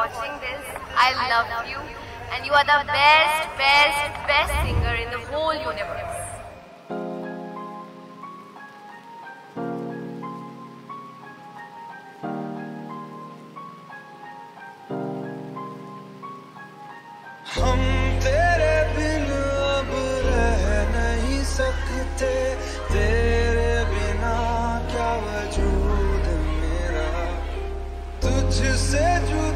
watching this, I love you and you are the best singer in the whole universe. हम तेरे बिन अब रह नहीं सकते, तेरे बिना क्या वजूद मेरा, तुझसे